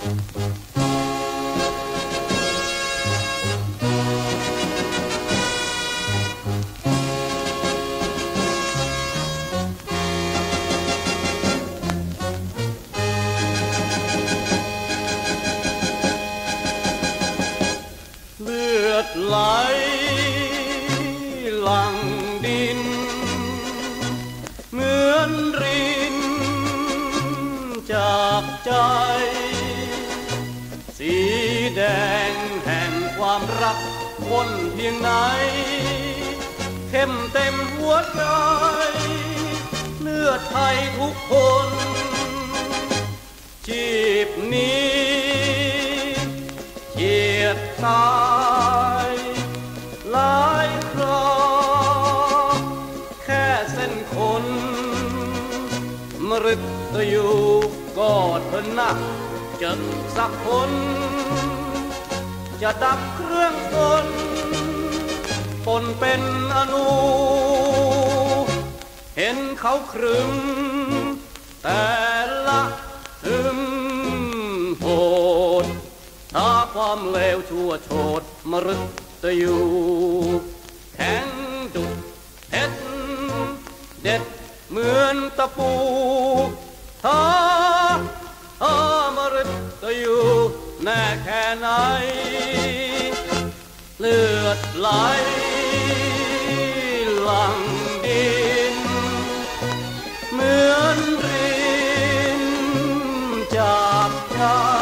ไหลหลั่งดินเหมือนรินจากใจสีแดงแห่งความรักคนเพียงไหนเข้มเต็มหัวใจเลือดไทยทุกคนชีพนี้เฉียดตายหลายคราแค่เส้นคนมฤตยูกอดเธอหนักจนสักคนจะดับเครื่องกลปนเป็นอนูเห็นเขาครึมแต่ละถึงโหดถ้าความเลวชั่วโฉดมฤตยูแข็งดุเด็ดเด็ดเหมือนตะปูถ้ามฤตยูแน่แค่ไหนเลือดไหลหลั่งดินเหมือนรินจากใจ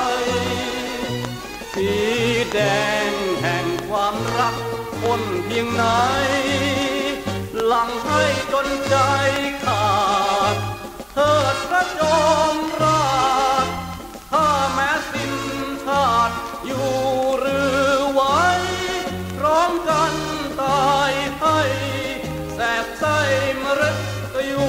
สีแดงแห่งความรักคนเพียงไหนหลั่งให้จนใจขาดเทิดพระโจมราชถ้าแม้สิ้นชาติอยู่หรือไว้พร้อมกันตายให้แสบไส้มฤตยู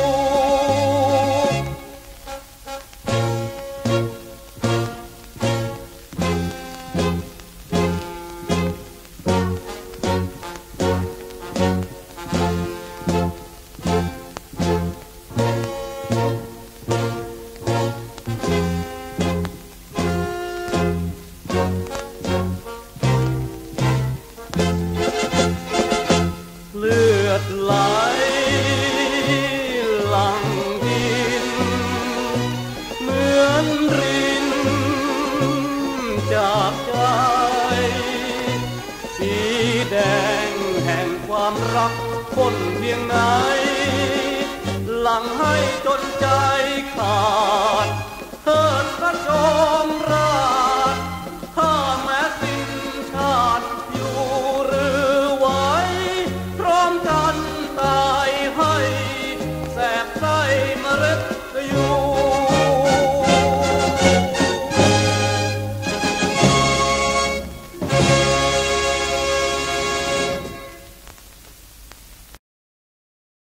เลือดไหลหลั่งดินเหมือนรินจากใจสีแดงแห่งความรักคนเพียงไหนหลั่งให้จนใจขาดเทิดพระโจมราชถ้าแม้สิ้นชาติอยู่หรือไว้พร้อมกันตายให้แสบไส้มฤต